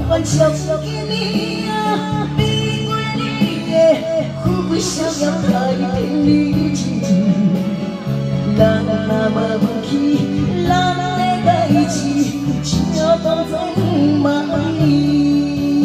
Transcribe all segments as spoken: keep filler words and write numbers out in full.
管笑今年啊，比过你的富贵逍遥太平日子。人若无去，人的代志，请当作梦里。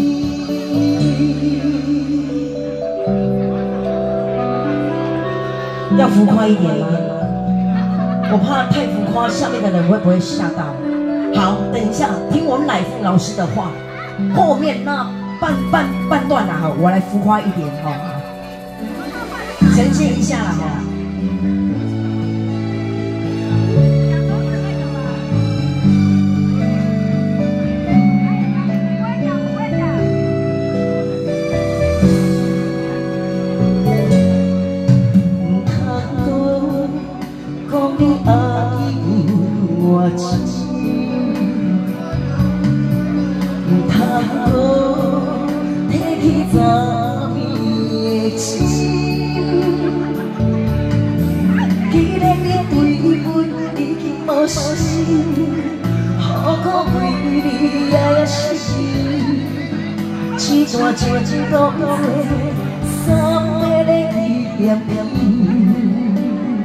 要浮夸一点吗？我怕太浮夸，下面的人会不会吓到？好，等一下听我乃父老师的话，后面那半半半段啊，我来浮夸一点哈，呈现一下啦哈。我情，唔通讲提起昨暝的情，既然你对阮已经无心，何苦为你也失心？一段情一路过，三杯的纪念品，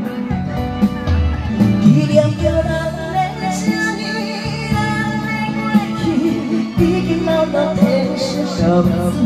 纪念着咱。已经老到天上上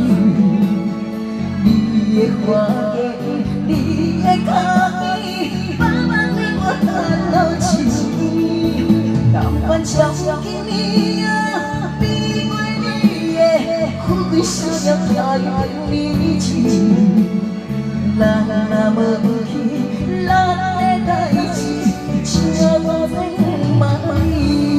你的花叶，你的脚印，慢慢令我看到情。但愿笑今年啊，比过你的富贵逍遥太平日子。人若无去，人的代志，请当作梦里。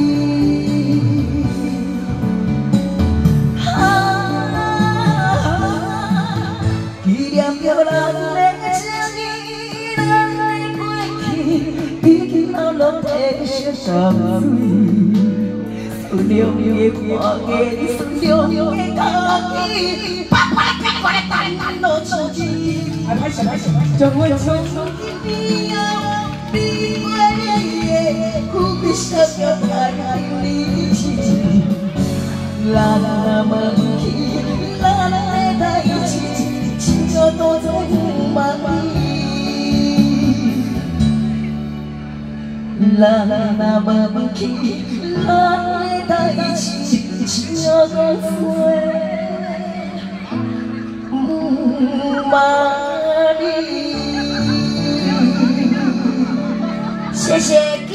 着咱的情义，咱的过去已经流落天上上水，顺流的花叶，顺流的脚印，把我的我的淡淡落出去。哎，拍手拍手！将我从今天啊，比过你的富贵逍遥太平日子，咱若无去，咱的代志。要当作梦里，人若无去，人的代志，请当作梦里。谢谢。